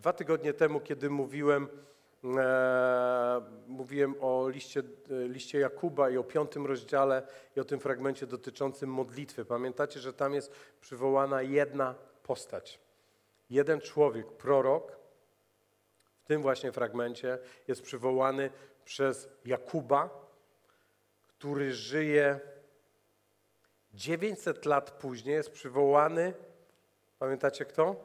2 tygodnie temu, kiedy mówiłem o liście Jakuba i o 5 rozdziale i o tym fragmencie dotyczącym modlitwy. Pamiętacie, że tam jest przywołana jedna postać. Jeden człowiek, prorok, w tym właśnie fragmencie jest przywołany przez Jakuba, który żyje 900 lat później, jest przywołany, pamiętacie kto?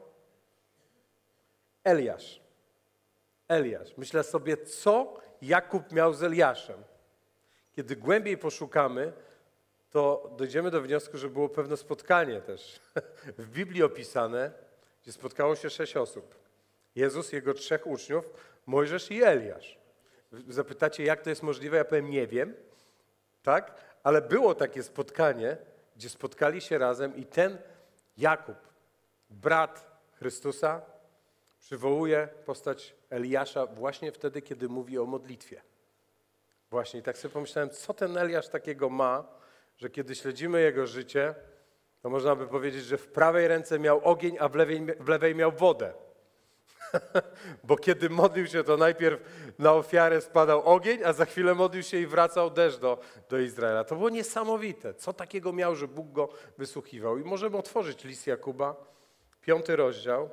Eliasz. Eliasz. Myślę sobie, co Jakub miał z Eliaszem. Kiedy głębiej poszukamy, to dojdziemy do wniosku, że było pewne spotkanie też w Biblii opisane, gdzie spotkało się 6 osób. Jezus, jego 3 uczniów, Mojżesz i Eliasz. Zapytacie, jak to jest możliwe? Ja powiem, nie wiem, tak? Ale było takie spotkanie, gdzie spotkali się razem i ten Jakub, brat Chrystusa, przywołuje postać Eliasza właśnie wtedy, kiedy mówi o modlitwie. Właśnie i tak sobie pomyślałem, co ten Eliasz takiego ma, że kiedy śledzimy jego życie, to można by powiedzieć, że w prawej ręce miał ogień, a w lewej miał wodę. Bo kiedy modlił się, to najpierw na ofiarę spadał ogień, a za chwilę modlił się i wracał deszcz do Izraela. To było niesamowite. Co takiego miał, że Bóg go wysłuchiwał? I możemy otworzyć list Jakuba, 5 rozdział.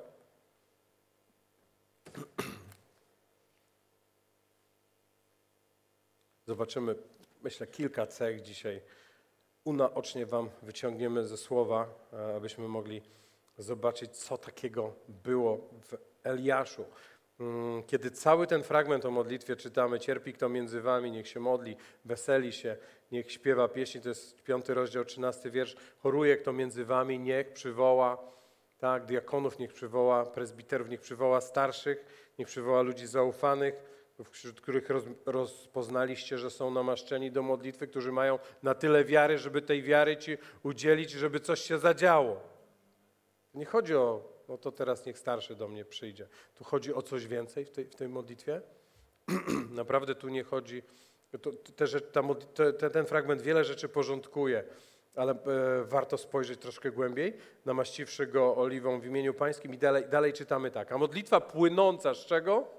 Zobaczymy, myślę, kilka cech dzisiaj unaocznie wam wyciągniemy ze słowa, abyśmy mogli zobaczyć, co takiego było w Eliaszu. Kiedy cały ten fragment o modlitwie czytamy, cierpi kto między wami, niech się modli, weseli się, niech śpiewa pieśni, to jest 5 rozdział, 13 wiersz, choruje kto między wami, niech przywoła, tak, diakonów niech przywoła, prezbiterów niech przywoła, starszych, niech przywoła ludzi zaufanych, wśród których rozpoznaliście, że są namaszczeni do modlitwy, którzy mają na tyle wiary, żeby tej wiary ci udzielić, żeby coś się zadziało. Nie chodzi o, no to teraz niech starszy do mnie przyjdzie. Tu chodzi o coś więcej w tej modlitwie. Naprawdę tu nie chodzi, ten fragment wiele rzeczy porządkuje, ale warto spojrzeć troszkę głębiej, namaściwszy go oliwą w imieniu pańskim i dalej czytamy tak. A modlitwa płynąca z czego?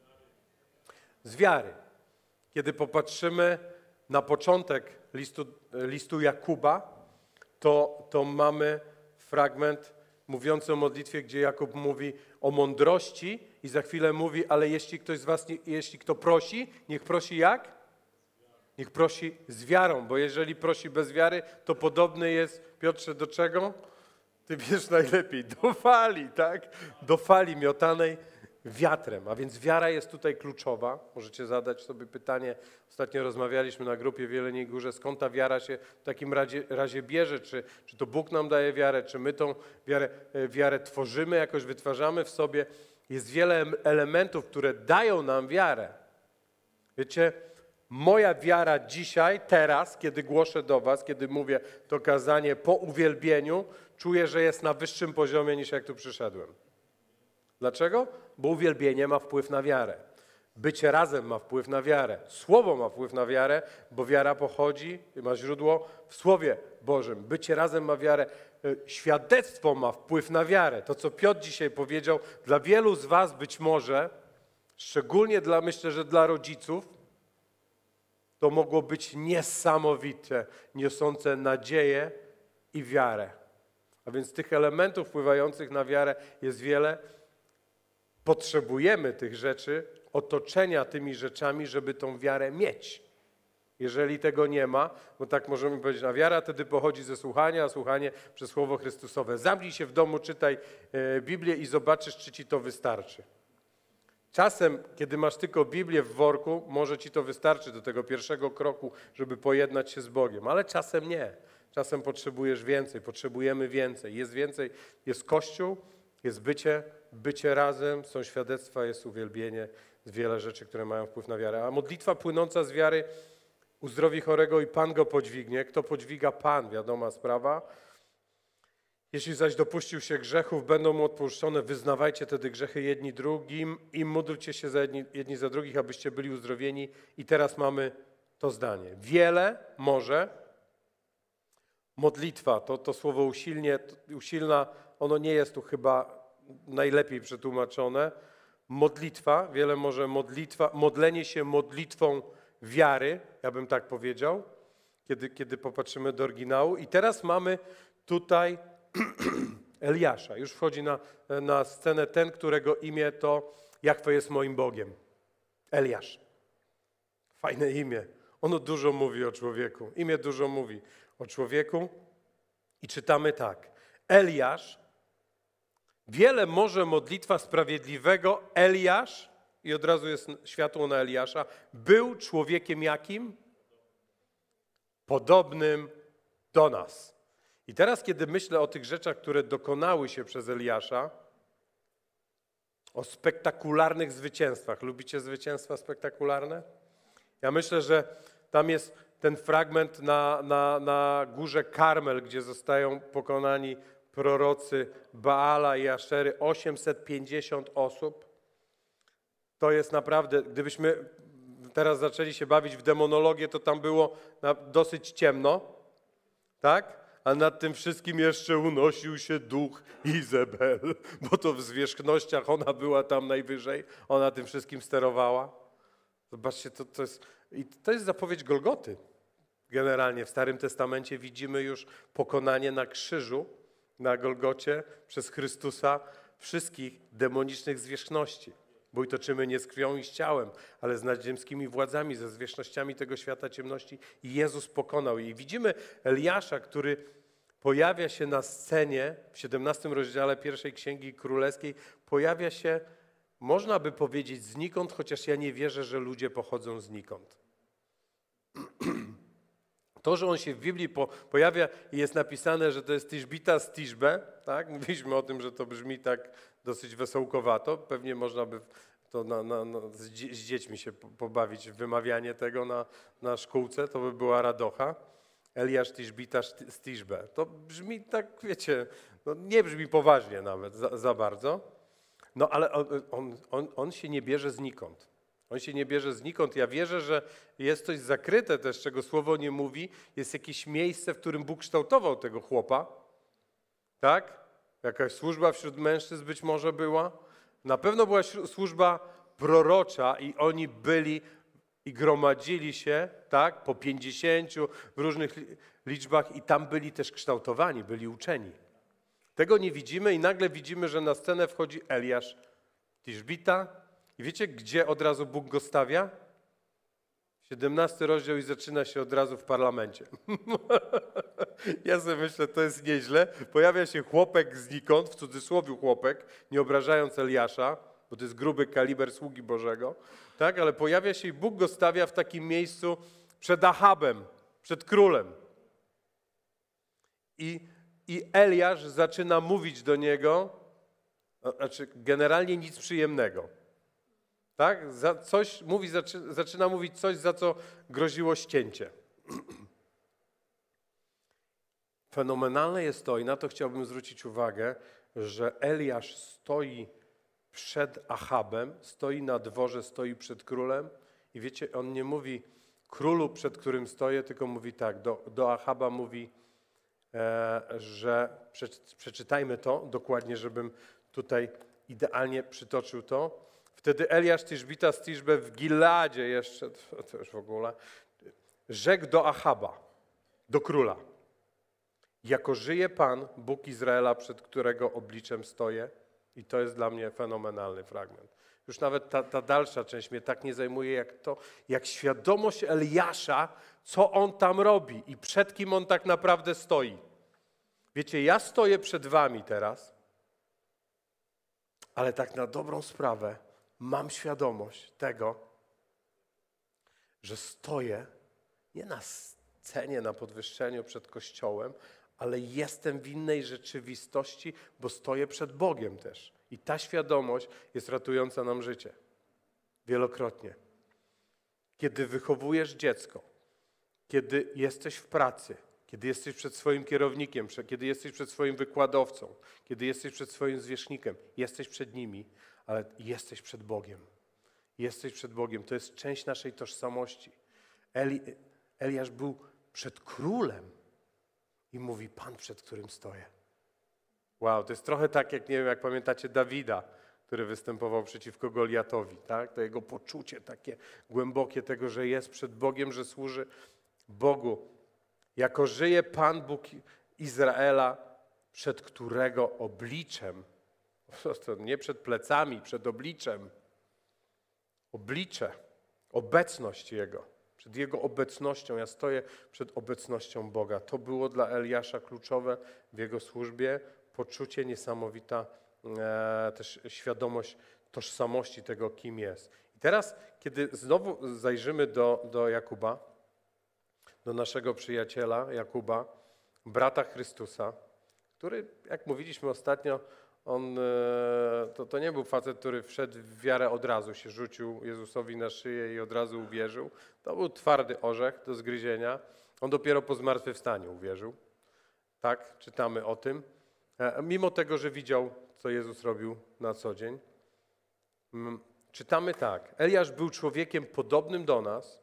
Z wiary. Kiedy popatrzymy na początek listu Jakuba, to mamy fragment mówiący o modlitwie, gdzie Jakub mówi o mądrości i za chwilę mówi, ale jeśli ktoś z was, jeśli kto prosi, niech prosi jak? Niech prosi z wiarą, bo jeżeli prosi bez wiary, to podobny jest, Piotrze, do czego? Ty wiesz najlepiej, do fali, tak? Do fali miotanej wiatrem, a więc wiara jest tutaj kluczowa. Możecie zadać sobie pytanie, ostatnio rozmawialiśmy na grupie w Jeleniej Górze, skąd ta wiara się w takim razie bierze, czy to Bóg nam daje wiarę, czy my tą wiarę tworzymy, jakoś wytwarzamy w sobie. Jest wiele elementów, które dają nam wiarę. Wiecie, moja wiara dzisiaj, teraz, kiedy głoszę do was, kiedy mówię to kazanie po uwielbieniu, czuję, że jest na wyższym poziomie niż jak tu przyszedłem. Dlaczego? Bo uwielbienie ma wpływ na wiarę. Bycie razem ma wpływ na wiarę. Słowo ma wpływ na wiarę, bo wiara pochodzi, ma źródło w Słowie Bożym. Bycie razem ma wiarę. Świadectwo ma wpływ na wiarę. To, co Piotr dzisiaj powiedział, dla wielu z was być może, szczególnie myślę, że dla rodziców, to mogło być niesamowite, niosące nadzieję i wiarę. A więc tych elementów wpływających na wiarę jest wiele. Potrzebujemy tych rzeczy, otoczenia tymi rzeczami, żeby tą wiarę mieć. Jeżeli tego nie ma, bo tak możemy powiedzieć, a wiara wtedy pochodzi ze słuchania, a słuchanie przez Słowo Chrystusowe. Zamknij się w domu, czytaj Biblię i zobaczysz, czy ci to wystarczy. Czasem, kiedy masz tylko Biblię w worku, może ci to wystarczy do tego pierwszego kroku, żeby pojednać się z Bogiem, ale czasem nie. Czasem potrzebujesz więcej, potrzebujemy więcej. Jest więcej, jest Kościół, jest bycie razem, są świadectwa, jest uwielbienie, jest wiele rzeczy, które mają wpływ na wiarę. A modlitwa płynąca z wiary uzdrowi chorego i Pan go podźwignie. Kto podźwiga? Pan, wiadoma sprawa. Jeśli zaś dopuścił się grzechów, będą mu odpuszczone. Wyznawajcie wtedy grzechy jedni drugim i módlcie się jedni za drugich, abyście byli uzdrowieni. I teraz mamy to zdanie. Wiele może modlitwa, to słowo usilna, ono nie jest tu chyba najlepiej przetłumaczone, modlitwa, wiele może modlenie się modlitwą wiary, ja bym tak powiedział, kiedy popatrzymy do oryginału. I teraz mamy tutaj Eliasza. Już wchodzi na scenę ten, którego imię to Jahwe jest moim Bogiem. Eliasz. Fajne imię. Ono dużo mówi o człowieku. Imię dużo mówi o człowieku. I czytamy tak. Eliasz, wiele może modlitwa sprawiedliwego. Eliasz, i od razu jest światło na Eliasza, był człowiekiem jakim? Podobnym do nas. I teraz, kiedy myślę o tych rzeczach, które dokonały się przez Eliasza, o spektakularnych zwycięstwach. Lubicie zwycięstwa spektakularne? Ja myślę, że tam jest ten fragment na górze Karmel, gdzie zostają pokonani prorocy Baala i Aszery, 850 osób. To jest naprawdę, gdybyśmy teraz zaczęli się bawić w demonologię, to tam było dosyć ciemno, tak? A nad tym wszystkim jeszcze unosił się duch Izebel, bo to w zwierzchnościach ona była tam najwyżej, ona tym wszystkim sterowała. Zobaczcie, to jest zapowiedź Golgoty. Generalnie w Starym Testamencie widzimy już pokonanie na krzyżu, na Golgocie przez Chrystusa wszystkich demonicznych zwierzchności. Bój toczymy nie z krwią i z ciałem, ale z nadziemskimi władzami, ze zwierzchnościami tego świata ciemności. I Jezus pokonał je. I widzimy Eliasza, który pojawia się na scenie w 17 rozdziale pierwszej Księgi Królewskiej. Pojawia się, można by powiedzieć, znikąd, chociaż ja nie wierzę, że ludzie pochodzą znikąd. To, że on się w Biblii pojawia i jest napisane, że to jest Tiszbita z Tiszbe, tak? Mówiliśmy o tym, że to brzmi tak dosyć wesołkowato. Pewnie można by to z dziećmi się pobawić w wymawianie tego na szkółce, to by była radocha. Eliasz Tiszbita z Tiszbe. To brzmi tak, wiecie, nie brzmi poważnie nawet za bardzo. No ale on się nie bierze znikąd. On się nie bierze znikąd. Ja wierzę, że jest coś zakryte też, czego Słowo nie mówi. Jest jakieś miejsce, w którym Bóg kształtował tego chłopa. Tak? Jakaś służba wśród mężczyzn być może była. Na pewno była służba prorocza i oni byli i gromadzili się, tak? Po 50 w różnych liczbach i tam byli też kształtowani, byli uczeni. Tego nie widzimy i nagle widzimy, że na scenę wchodzi Eliasz Tiszbita. I wiecie, gdzie od razu Bóg go stawia? 17 rozdział i zaczyna się od razu w parlamencie. Ja sobie myślę, to jest nieźle. Pojawia się chłopek znikąd, w cudzysłowie chłopek, nie obrażając Eliasza, bo to jest gruby kaliber sługi Bożego, tak? Ale pojawia się i Bóg go stawia w takim miejscu przed Achabem, przed królem. I Eliasz zaczyna mówić do niego, znaczy generalnie nic przyjemnego. Tak? Zaczyna mówić coś, za co groziło ścięcie. Fenomenalne jest to, i na to chciałbym zwrócić uwagę, że Eliasz stoi przed Achabem, stoi na dworze, stoi przed królem i wiecie, on nie mówi królu, przed którym stoję, tylko mówi tak, do Achaba mówi, że przeczytajmy to dokładnie, żebym tutaj idealnie przytoczył to. Wtedy Eliasz Tiszbita z Tiszbe w Gileadzie jeszcze, to już w ogóle, rzekł do Achaba, do króla. Jako żyje Pan, Bóg Izraela, przed którego obliczem stoję, i to jest dla mnie fenomenalny fragment. Już nawet ta dalsza część mnie tak nie zajmuje, jak świadomość Eliasza, co on tam robi i przed kim on tak naprawdę stoi. Wiecie, ja stoję przed wami teraz, ale tak na dobrą sprawę mam świadomość tego, że stoję nie na scenie, na podwyższeniu przed Kościołem, ale jestem w innej rzeczywistości, bo stoję przed Bogiem też. I ta świadomość jest ratująca nam życie. Wielokrotnie. Kiedy wychowujesz dziecko, kiedy jesteś w pracy, kiedy jesteś przed swoim kierownikiem, kiedy jesteś przed swoim wykładowcą, kiedy jesteś przed swoim zwierzchnikiem, jesteś przed nimi, ale jesteś przed Bogiem. Jesteś przed Bogiem. To jest część naszej tożsamości. Eliasz był przed królem i mówi, Pan, przed którym stoję. Wow, to jest trochę tak, jak nie wiem, jak pamiętacie Dawida, który występował przeciwko Goliatowi, tak? To jego poczucie takie głębokie tego, że jest przed Bogiem, że służy Bogu. Jako żyje Pan Bóg Izraela, przed którego obliczem, to nie przed plecami, przed obliczem, oblicze, obecność Jego, przed Jego obecnością. Ja stoję przed obecnością Boga. To było dla Eliasza kluczowe w jego służbie, poczucie niesamowita, też świadomość tożsamości tego, kim jest. I teraz, kiedy znowu zajrzymy do Jakuba, do naszego przyjaciela Jakuba, brata Chrystusa, który, jak mówiliśmy ostatnio, to nie był facet, który wszedł w wiarę od razu, się rzucił Jezusowi na szyję i od razu uwierzył. To był twardy orzech do zgryzienia. On dopiero po zmartwychwstaniu uwierzył. Tak, czytamy o tym. Mimo tego, że widział, co Jezus robił na co dzień. Czytamy tak. Eliasz był człowiekiem podobnym do nas.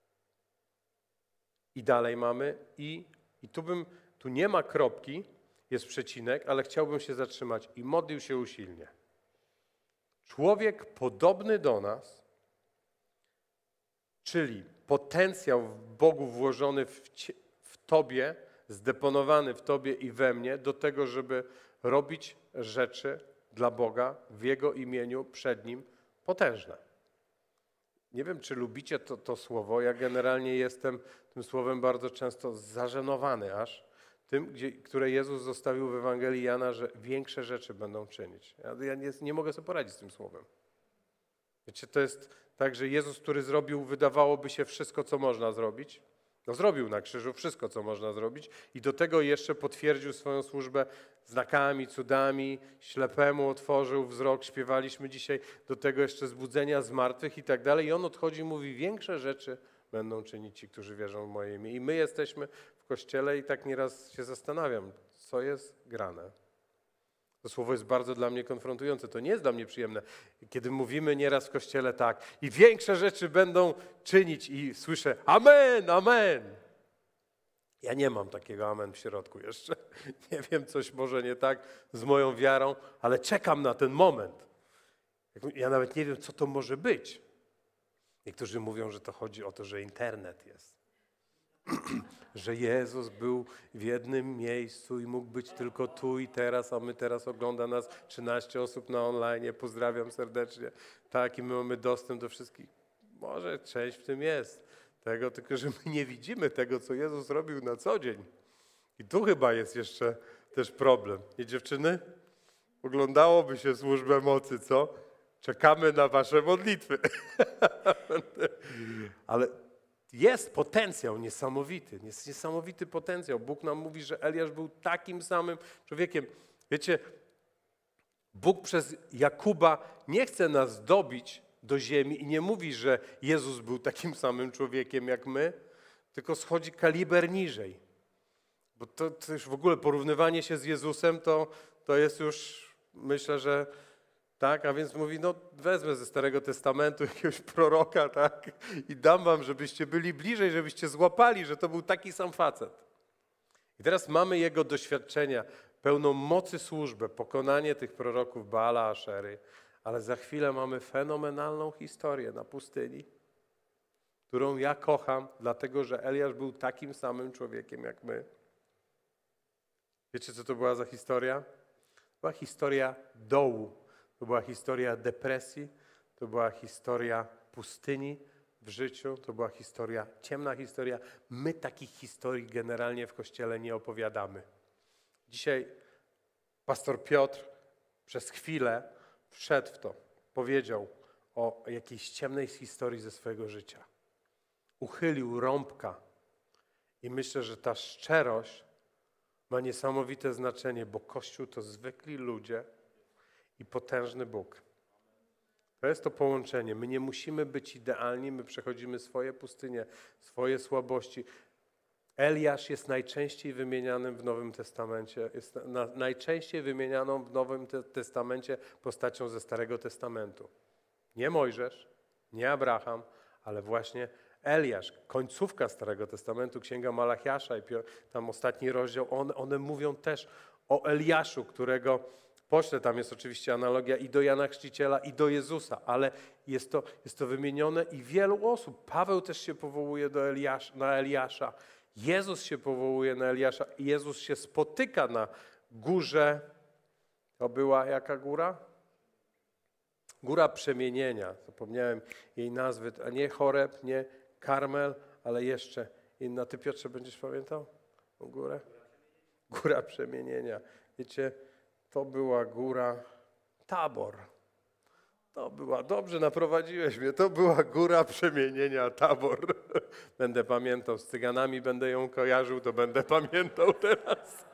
I dalej mamy. I tu nie ma kropki, jest przecinek, ale chciałbym się zatrzymać. I modlił się usilnie. Człowiek podobny do nas, czyli potencjał w Bogu włożony w Tobie, zdeponowany w Tobie i we mnie, do tego, żeby robić rzeczy dla Boga w Jego imieniu, przed Nim, potężne. Nie wiem, czy lubicie to słowo. Ja generalnie jestem tym słowem bardzo często zażenowany aż, tym, które Jezus zostawił w Ewangelii Jana, że większe rzeczy będą czynić. Ja nie mogę sobie poradzić z tym słowem. Wiecie, to jest tak, że Jezus, który zrobił, wydawałoby się wszystko, co można zrobić. No zrobił na krzyżu wszystko, co można zrobić i do tego jeszcze potwierdził swoją służbę znakami, cudami, ślepemu otworzył wzrok, śpiewaliśmy dzisiaj, do tego jeszcze zbudzenia zmartwych i tak dalej. I on odchodzi i mówi, większe rzeczy będą czynić ci, którzy wierzą w moje imię. I my jesteśmy w Kościele i tak nieraz się zastanawiam, co jest grane. To słowo jest bardzo dla mnie konfrontujące. To nie jest dla mnie przyjemne. Kiedy mówimy nieraz w Kościele tak i większe rzeczy będą czynić i słyszę amen, amen. Ja nie mam takiego amen w środku jeszcze. Nie wiem, coś może nie tak z moją wiarą, ale czekam na ten moment. Ja nawet nie wiem, co to może być. Niektórzy mówią, że to chodzi o to, że internet jest. Że Jezus był w jednym miejscu i mógł być tylko tu i teraz, a my teraz ogląda nas 13 osób na online. Pozdrawiam serdecznie. Tak, i my mamy dostęp do wszystkich. Może część w tym jest. Tego, tylko że my nie widzimy tego, co Jezus robił na co dzień. I tu chyba jest jeszcze też problem. Nie, dziewczyny? Oglądałoby się służbę mocy, co? Czekamy na wasze modlitwy. Ale jest potencjał niesamowity, jest niesamowity potencjał. Bóg nam mówi, że Eliasz był takim samym człowiekiem. Wiecie, Bóg przez Jakuba nie chce nas dobić do ziemi i nie mówi, że Jezus był takim samym człowiekiem jak my, tylko schodzi kaliber niżej. Bo to już w ogóle porównywanie się z Jezusem to jest już, myślę, że tak, a więc mówi, no wezmę ze Starego Testamentu jakiegoś proroka, tak, i dam wam, żebyście byli bliżej, żebyście złapali, że to był taki sam facet. I teraz mamy jego doświadczenia, pełną mocy służbę, pokonanie tych proroków Baala, Aszery, ale za chwilę mamy fenomenalną historię na pustyni, którą ja kocham, dlatego że Eliasz był takim samym człowiekiem jak my. Wiecie, co to była za historia? To była historia dołu. To była historia depresji, to była historia pustyni w życiu, to była historia, ciemna historia. My takich historii generalnie w Kościele nie opowiadamy. Dzisiaj pastor Piotr przez chwilę wszedł w to, powiedział o jakiejś ciemnej historii ze swojego życia. Uchylił rąbka i myślę, że ta szczerość ma niesamowite znaczenie, bo Kościół to zwykli ludzie, i potężny Bóg. To jest to połączenie. My nie musimy być idealni, my przechodzimy swoje pustynie, swoje słabości. Eliasz jest najczęściej wymienianym w Nowym Testamencie, jest najczęściej wymienianą w Nowym Testamencie postacią ze Starego Testamentu. Nie Mojżesz, nie Abraham, ale właśnie Eliasz. Końcówka Starego Testamentu, Księga Malachiasza i tam ostatni rozdział, one mówią też o Eliaszu, którego poślę, tam jest oczywiście analogia i do Jana Chrzciciela, i do Jezusa, ale jest to wymienione i wielu osób. Paweł też się powołuje na Eliasza. Jezus się powołuje na Eliasza. Jezus się spotyka na górze. To była jaka góra? Góra Przemienienia. Zapomniałem jej nazwy. A nie Choreb, nie Karmel, ale jeszcze inna. Ty, Piotrze, będziesz pamiętał tą górę? Góra Przemienienia. Wiecie, to była góra Tabor. To była, dobrze naprowadziłeś mnie, to była Góra Przemienienia Tabor. Będę pamiętał, z Cyganami będę ją kojarzył, to będę pamiętał teraz.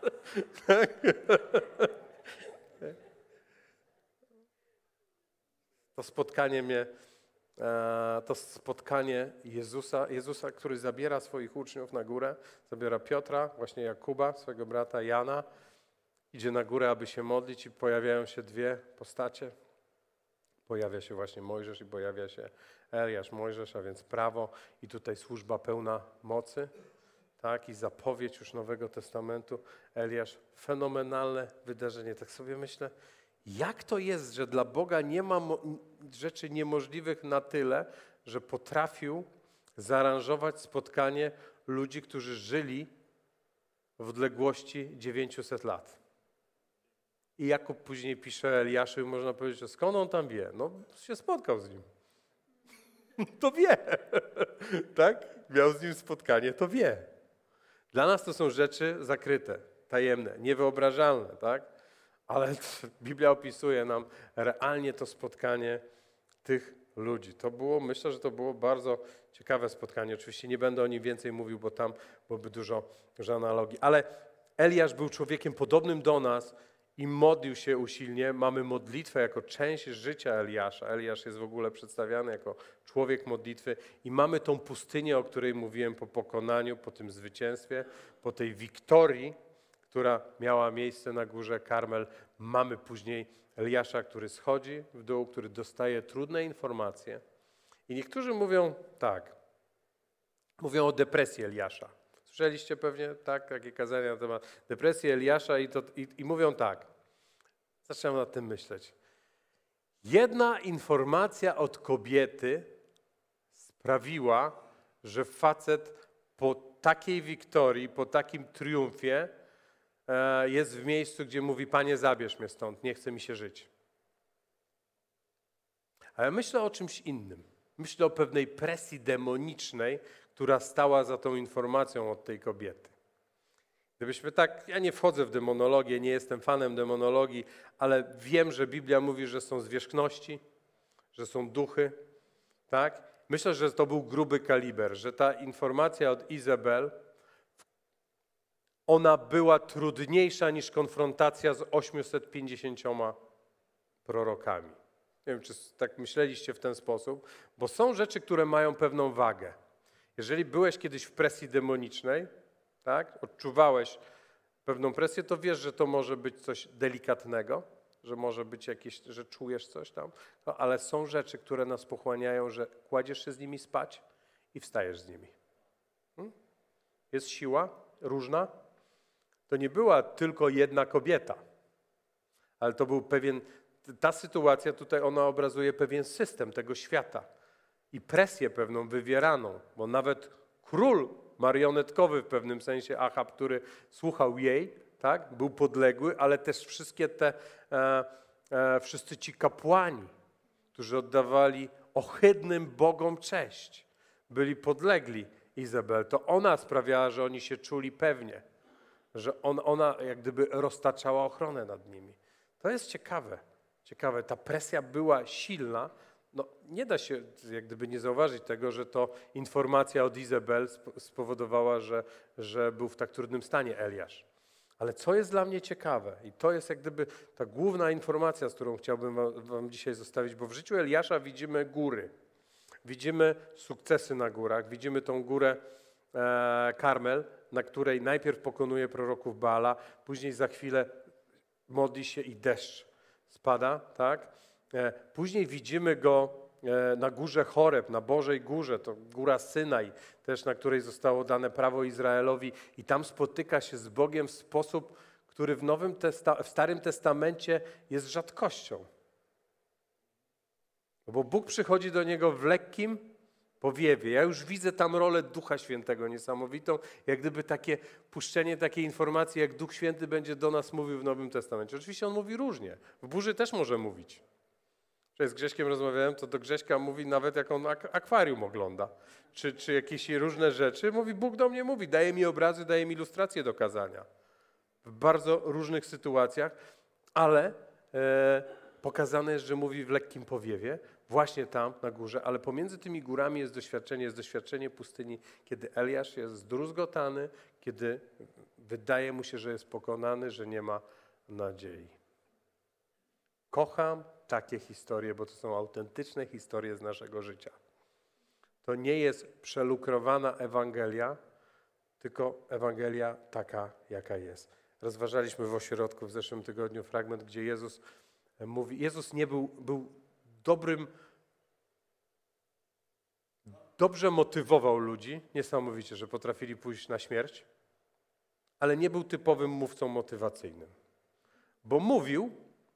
To spotkanie Jezusa, który zabiera swoich uczniów na górę, zabiera Piotra, właśnie Jakuba, swego brata Jana, idzie na górę, aby się modlić i pojawiają się dwie postacie. Pojawia się właśnie Mojżesz i pojawia się Eliasz. Mojżesz, a więc prawo i tutaj służba pełna mocy, tak, i zapowiedź już Nowego Testamentu. Eliasz, fenomenalne wydarzenie. Tak sobie myślę, jak to jest, że dla Boga nie ma rzeczy niemożliwych na tyle, że potrafił zaaranżować spotkanie ludzi, którzy żyli w odległości 900 lat. I Jakub później pisze Eliaszu i można powiedzieć, że skąd on tam wie? No, się spotkał z nim. To wie. Tak? Miał z nim spotkanie, to wie. Dla nas to są rzeczy zakryte, tajemne, niewyobrażalne, tak? Ale Biblia opisuje nam realnie to spotkanie tych ludzi. Myślę, że to było bardzo ciekawe spotkanie. Oczywiście nie będę o nim więcej mówił, bo tam byłoby dużo analogii. Ale Eliasz był człowiekiem podobnym do nas i modlił się usilnie. Mamy modlitwę jako część życia Eliasza. Eliasz jest w ogóle przedstawiany jako człowiek modlitwy i mamy tą pustynię, o której mówiłem, po pokonaniu, po tym zwycięstwie, po tej wiktorii, która miała miejsce na górze Karmel. Mamy później Eliasza, który schodzi w dół, który dostaje trudne informacje. I niektórzy mówią tak, mówią o depresji Eliasza. Słyszeliście pewnie takie kazania na temat depresji Eliasza i mówią tak. Zaczynam nad tym myśleć. Jedna informacja od kobiety sprawiła, że facet po takiej wiktorii, po takim triumfie jest w miejscu, gdzie mówi: Panie, zabierz mnie stąd, nie chce mi się żyć. Ale myślę o czymś innym. Myślę o pewnej presji demonicznej, która stała za tą informacją od tej kobiety. Gdybyśmy ja nie wchodzę w demonologię, nie jestem fanem demonologii, ale wiem, że Biblia mówi, że są zwierzchności, że są duchy, tak? Myślę, że to był gruby kaliber, że ta informacja od Izabel, ona była trudniejsza niż konfrontacja z 850 prorokami. Nie wiem, czy tak myśleliście w ten sposób, bo są rzeczy, które mają pewną wagę. Jeżeli byłeś kiedyś w presji demonicznej, tak, odczuwałeś pewną presję, to wiesz, że to może być coś delikatnego, że może być jakieś, że czujesz coś tam, ale są rzeczy, które nas pochłaniają, że kładziesz się z nimi spać i wstajesz z nimi. Jest siła różna. To nie była tylko jedna kobieta, ale to był ta sytuacja tutaj, ona obrazuje pewien system tego świata i presję pewną wywieraną, bo nawet król marionetkowy w pewnym sensie, Achab, który słuchał jej, tak, był podległy, ale też wszyscy ci kapłani, którzy oddawali ohydnym bogom cześć, byli podlegli Izabel. To ona sprawiała, że oni się czuli pewnie, że ona jak gdyby roztaczała ochronę nad nimi. To jest ciekawe. Ta presja była silna. No, nie da się jak gdyby nie zauważyć tego, że to informacja od Izabel spowodowała, że był w tak trudnym stanie Eliasz. Ale co jest dla mnie ciekawe i to jest jak gdyby ta główna informacja, z którą chciałbym wam dzisiaj zostawić, bo w życiu Eliasza widzimy góry. Widzimy sukcesy na górach, widzimy tą górę Karmel, na której najpierw pokonuje proroków Baala, później za chwilę modli się i deszcz spada, tak? Później widzimy go na górze Choreb, na Bożej Górze, to góra Synaj, też na której zostało dane prawo Izraelowi i tam spotyka się z Bogiem w sposób, który w Starym Testamencie jest rzadkością. Bo Bóg przychodzi do niego w lekkim powiewie. Ja już widzę tam rolę Ducha Świętego niesamowitą, jak gdyby takie puszczenie takiej informacji, jak Duch Święty będzie do nas mówił w Nowym Testamencie. Oczywiście on mówi różnie. W burzy też może mówić. Z Grześkiem rozmawiałem, to do Grześka mówi nawet jak on akwarium ogląda, czy jakieś różne rzeczy. Mówi, Bóg do mnie mówi, daje mi obrazy, daje mi ilustracje do kazania. W bardzo różnych sytuacjach, ale pokazane jest, że mówi w lekkim powiewie, właśnie tam na górze, ale pomiędzy tymi górami jest doświadczenie pustyni, kiedy Eliasz jest zdruzgotany, kiedy wydaje mu się, że jest pokonany, że nie ma nadziei. Kocham takie historie, bo to są autentyczne historie z naszego życia. To nie jest przelukrowana Ewangelia, tylko Ewangelia taka, jaka jest. Rozważaliśmy w ośrodku w zeszłym tygodniu fragment, gdzie Jezus mówi, Jezus nie był dobrym, dobrze motywował ludzi, niesamowicie, że potrafili pójść na śmierć, ale nie był typowym mówcą motywacyjnym. Bo mówił,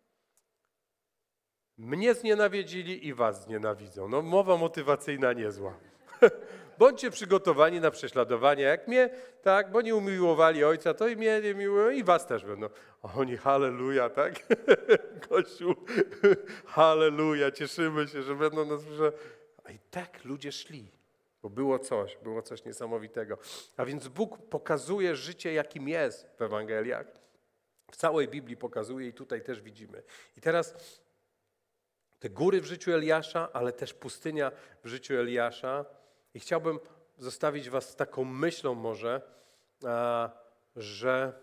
mnie znienawidzili i was znienawidzą. No mowa motywacyjna niezła. Bądźcie przygotowani na prześladowanie, jak mnie, tak, bo nie umiłowali Ojca, to i mnie nie miłują i was też będą. A oni halleluja, tak? Kościół, halleluja, cieszymy się, że będą nas... A i tak ludzie szli, bo było coś niesamowitego. A więc Bóg pokazuje życie, jakim jest w Ewangeliach. W całej Biblii pokazuje i tutaj też widzimy. I teraz te góry w życiu Eliasza, ale też pustynia w życiu Eliasza. I chciałbym zostawić was z taką myślą może, że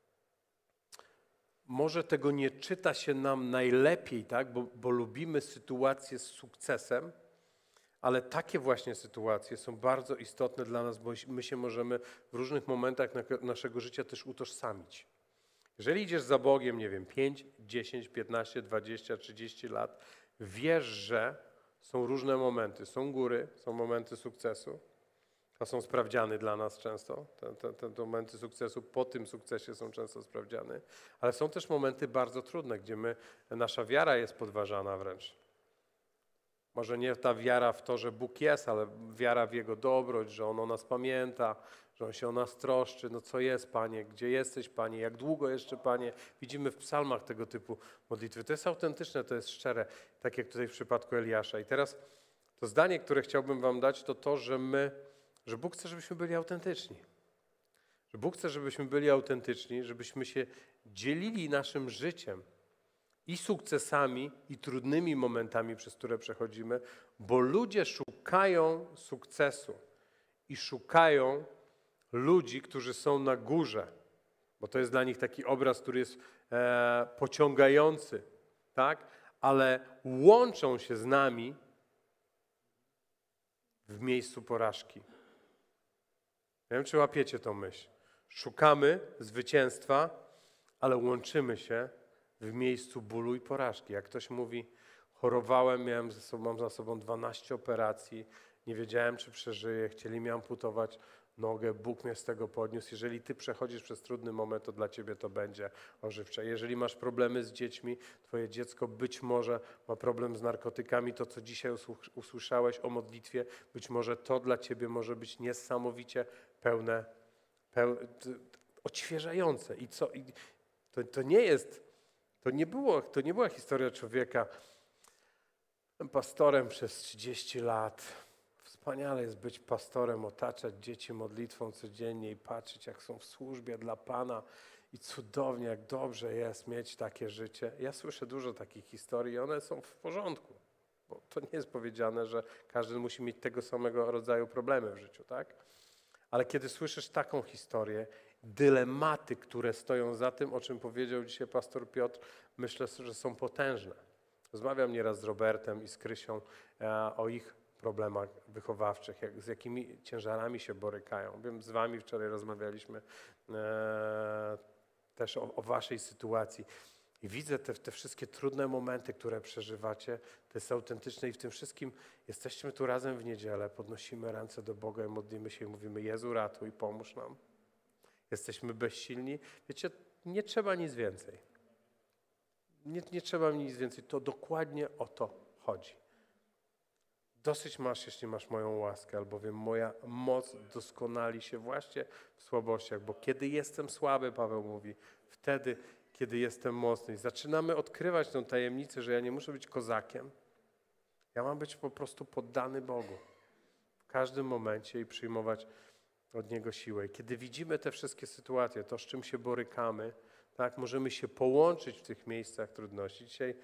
może tego nie czyta się nam najlepiej, tak? Bo lubimy sytuacje z sukcesem, ale takie właśnie sytuacje są bardzo istotne dla nas, bo my się możemy w różnych momentach naszego życia też utożsamić. Jeżeli idziesz za Bogiem, nie wiem, 5, 10, 15, 20, 30 lat, wiesz, że są różne momenty. Są góry, są momenty sukcesu. To są sprawdziany dla nas często. Te momenty sukcesu po tym sukcesie są często sprawdziane. Ale są też momenty bardzo trudne, gdzie nasza wiara jest podważana wręcz. Może nie ta wiara w to, że Bóg jest, ale wiara w Jego dobroć, że On o nas pamięta, że On się o nas troszczy. No co jest, Panie? Gdzie jesteś, Panie? Jak długo jeszcze, Panie? Widzimy w psalmach tego typu modlitwy. To jest autentyczne, to jest szczere, tak jak tutaj w przypadku Eliasza. I teraz to zdanie, które chciałbym wam dać, to to, że Bóg chce, żebyśmy byli autentyczni. Że Bóg chce, żebyśmy byli autentyczni, żebyśmy się dzielili naszym życiem i sukcesami, i trudnymi momentami, przez które przechodzimy, bo ludzie szukają sukcesu i szukają ludzi, którzy są na górze, bo to jest dla nich taki obraz, który jest pociągający, tak? Ale łączą się z nami w miejscu porażki. Nie wiem, czy łapiecie tą myśl. Szukamy zwycięstwa, ale łączymy się w miejscu bólu i porażki. Jak ktoś mówi, chorowałem, mam za sobą 12 operacji, nie wiedziałem, czy przeżyję, chcieli mi amputować nogę, Bóg mnie z tego podniósł. Jeżeli ty przechodzisz przez trudny moment, to dla ciebie to będzie ożywcze. Jeżeli masz problemy z dziećmi, twoje dziecko być może ma problem z narkotykami, to co dzisiaj usłyszałeś o modlitwie, być może to dla ciebie może być niesamowicie pełne odświeżające. I co? To nie była historia człowieka. Byłem pastorem przez 30 lat. Wspaniale jest być pastorem, otaczać dzieci modlitwą codziennie i patrzeć, jak są w służbie dla Pana i cudownie, jak dobrze jest mieć takie życie. Ja słyszę dużo takich historii i one są w porządku, bo to nie jest powiedziane, że każdy musi mieć tego samego rodzaju problemy w życiu, tak? Ale kiedy słyszysz taką historię, dylematy, które stoją za tym, o czym powiedział dzisiaj pastor Piotr, myślę, że są potężne. Rozmawiam nieraz z Robertem i z Krysią o ich problemach wychowawczych, z jakimi ciężarami się borykają. Wiem, z wami wczoraj rozmawialiśmy też o waszej sytuacji. I widzę te wszystkie trudne momenty, które przeżywacie, to jest autentyczne i w tym wszystkim jesteśmy tu razem w niedzielę, podnosimy ręce do Boga i modlimy się i mówimy: Jezu, ratuj, pomóż nam. Jesteśmy bezsilni. Wiecie, Nie trzeba nic więcej. Nie trzeba mi nic więcej. To dokładnie o to chodzi. Dosyć masz, jeśli masz moją łaskę, albowiem moja moc doskonali się właśnie w słabościach, bo kiedy jestem słaby, Paweł mówi, wtedy, kiedy jestem mocny. I zaczynamy odkrywać tę tajemnicę, że ja nie muszę być kozakiem. Ja mam być po prostu poddany Bogu w każdym momencie i przyjmować od Niego siłę. I kiedy widzimy te wszystkie sytuacje, to z czym się borykamy, tak, możemy się połączyć w tych miejscach trudności. Dzisiaj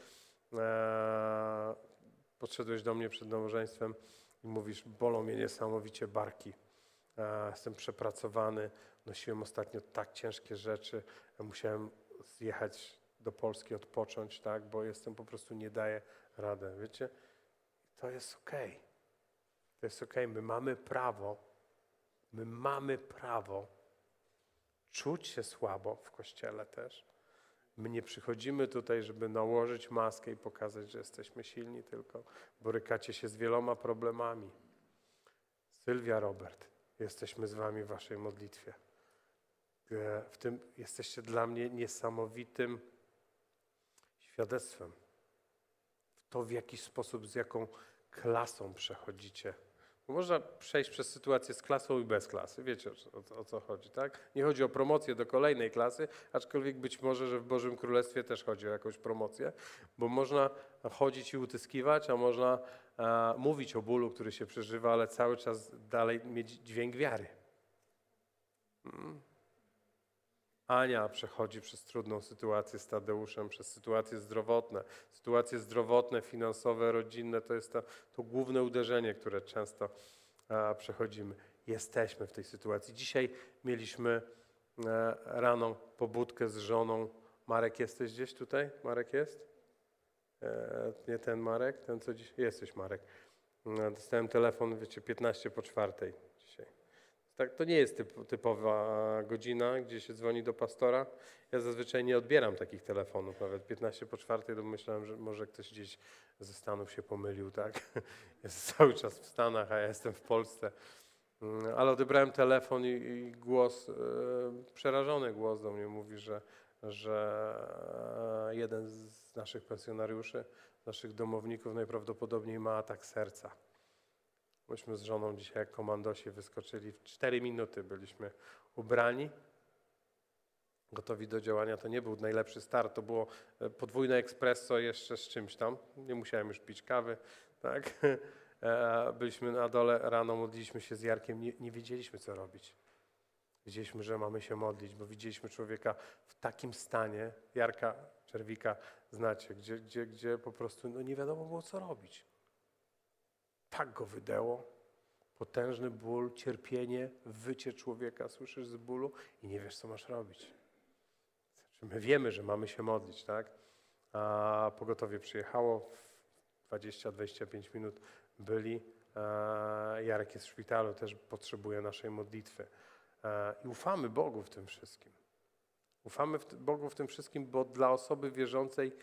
podszedłeś do mnie przed nabożeństwem i mówisz, bolą mnie niesamowicie barki. Jestem przepracowany, nosiłem ostatnio tak ciężkie rzeczy, musiałem zjechać do Polski, odpocząć, tak, bo jestem po prostu, nie daję radę. Wiecie, to jest okej. To jest okej. My mamy prawo czuć się słabo w Kościele też. My nie przychodzimy tutaj, żeby nałożyć maskę i pokazać, że jesteśmy silni, tylko borykacie się z wieloma problemami. Sylwia, Robert, jesteśmy z wami w waszej modlitwie. W tym jesteście dla mnie niesamowitym świadectwem. W to, w jaki sposób, z jaką klasą przechodzicie. Bo można przejść przez sytuację z klasą i bez klasy. Wiecie, o co chodzi, tak? Nie chodzi o promocję do kolejnej klasy, aczkolwiek być może, że w Bożym Królestwie też chodzi o jakąś promocję, bo można chodzić i utyskiwać, a można mówić o bólu, który się przeżywa, ale cały czas dalej mieć dźwięk wiary. Ania przechodzi przez trudną sytuację z Tadeuszem, przez sytuacje zdrowotne, finansowe, rodzinne. To jest to główne uderzenie, które często przechodzimy. Jesteśmy w tej sytuacji. Dzisiaj mieliśmy rano pobudkę z żoną. Marek, jesteś gdzieś tutaj? Marek jest? Nie ten Marek, ten co dziś? Jesteś Marek. Dostałem telefon, wiecie, 4:15 dzisiaj. Tak, to nie jest typowa godzina, gdzie się dzwoni do pastora. Ja zazwyczaj nie odbieram takich telefonów, nawet 4:15, to myślałem, że może ktoś gdzieś ze Stanów się pomylił, tak? Jest cały czas w Stanach, a ja jestem w Polsce. Ale odebrałem telefon i głos, przerażony głos do mnie mówi, że jeden z naszych pensjonariuszy, naszych domowników najprawdopodobniej ma atak serca. Myśmy z żoną dzisiaj jak komandosi wyskoczyli, w 4 minuty byliśmy ubrani, gotowi do działania. To nie był najlepszy start, to było podwójne espresso jeszcze z czymś tam. Nie musiałem już pić kawy, tak? Byliśmy na dole, rano modliliśmy się z Jarkiem, nie wiedzieliśmy co robić. Wiedzieliśmy, że mamy się modlić, bo widzieliśmy człowieka w takim stanie, Jarka Czerwika znacie, gdzie po prostu nie wiadomo było co robić. Tak go wydęło, potężny ból, cierpienie, wycie człowieka, słyszysz z bólu i nie wiesz, co masz robić. My wiemy, że mamy się modlić, tak? A pogotowie przyjechało, w 20-25 minut byli. Jarek jest w szpitalu, też potrzebuje naszej modlitwy. I ufamy Bogu w tym wszystkim. Ufamy Bogu w tym wszystkim, bo dla osoby wierzącej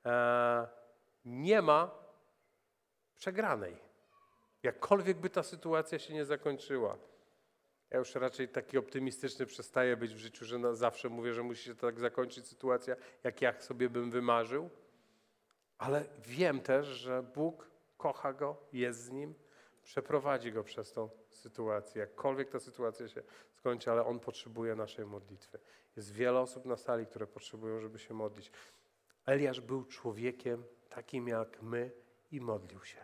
nie ma przegranej. Jakkolwiek by ta sytuacja się nie zakończyła. Ja już raczej taki optymistyczny przestaję być w życiu, że zawsze mówię, że musi się tak zakończyć sytuacja, jak ja sobie bym wymarzył. Ale wiem też, że Bóg kocha go, jest z nim, przeprowadzi go przez tą sytuację. Jakkolwiek ta sytuacja się skończy, ale on potrzebuje naszej modlitwy. Jest wiele osób na sali, które potrzebują, żeby się modlić. Eliasz był człowiekiem takim jak my i modlił się.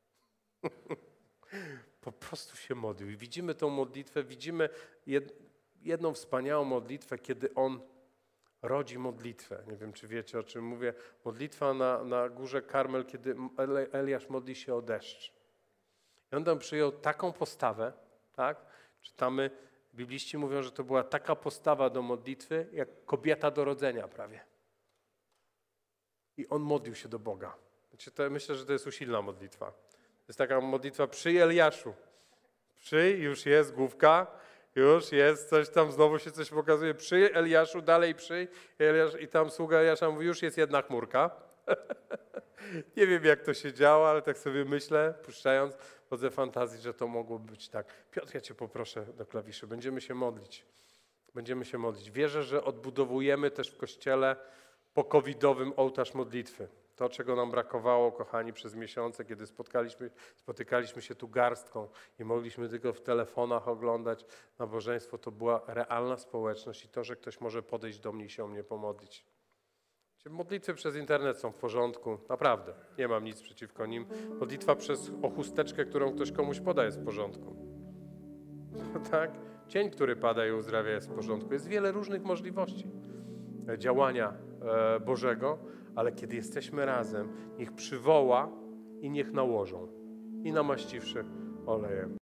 Po prostu się modlił. I widzimy tą modlitwę, widzimy jedną wspaniałą modlitwę, kiedy on rodzi modlitwę. Nie wiem, czy wiecie, o czym mówię. Modlitwa na górze Karmel, kiedy Eliasz modli się o deszcz. I on tam przyjął taką postawę, tak? Czytamy, bibliści mówią, że to była taka postawa do modlitwy, jak kobieta do rodzenia prawie. I on modlił się do Boga. Myślę, że to jest usilna modlitwa. To jest taka modlitwa przy Eliaszu. Już jest główka, już jest coś tam, znowu się coś pokazuje. Przy Eliaszu, dalej przy Eliasz, i tam sługa Eliasza mówi, już jest jedna chmurka. Nie wiem, jak to się działo, ale tak sobie myślę, puszczając, wchodzę fantazji, że to mogło być tak. Piotr, ja cię poproszę do klawiszy, będziemy się modlić. Będziemy się modlić. Wierzę, że odbudowujemy też w Kościele po-covidowym ołtarz modlitwy. To, czego nam brakowało, kochani, przez miesiące, kiedy spotykaliśmy się tu garstką i mogliśmy tylko w telefonach oglądać nabożeństwo, to była realna społeczność i to, że ktoś może podejść do mnie i się o mnie pomodlić. Modlitwy przez internet są w porządku, naprawdę, nie mam nic przeciwko nim. Modlitwa o chusteczkę, którą ktoś komuś poda, jest w porządku. Tak? Cień, który pada i uzdrawia, jest w porządku. Jest wiele różnych możliwości działania Bożego, ale kiedy jesteśmy razem, niech przywoła i niech nałożą. I namaściwszy olejem.